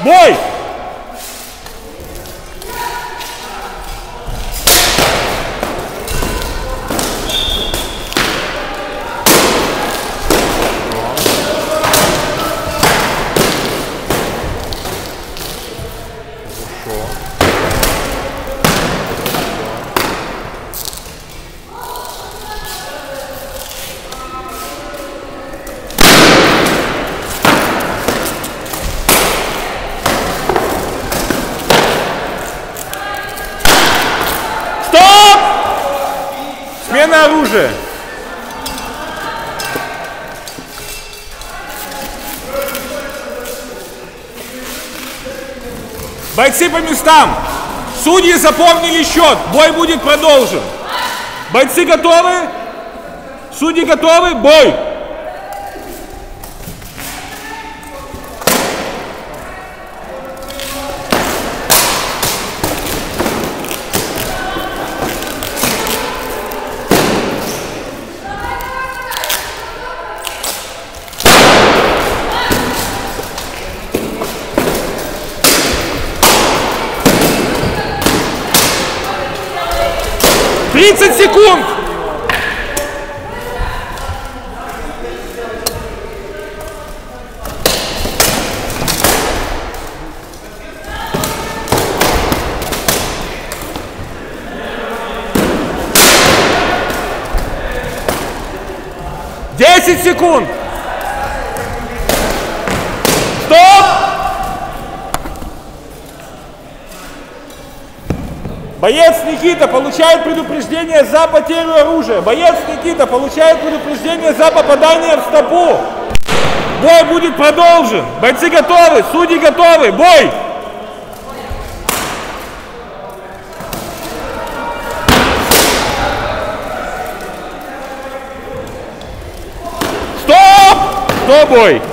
Бой! Смена оружия. Бойцы по местам. Судьи запомнили счет. Бой будет продолжен. Бойцы готовы? Судьи готовы? Бой! Тридцать секунд! Десять секунд! Стоп! Боец Никита получает предупреждение за потерю оружия. Боец Никита получает предупреждение за попадание в стопу. Бой будет продолжен. Бойцы готовы, судьи готовы. Бой! Стоп! Стоп, бой!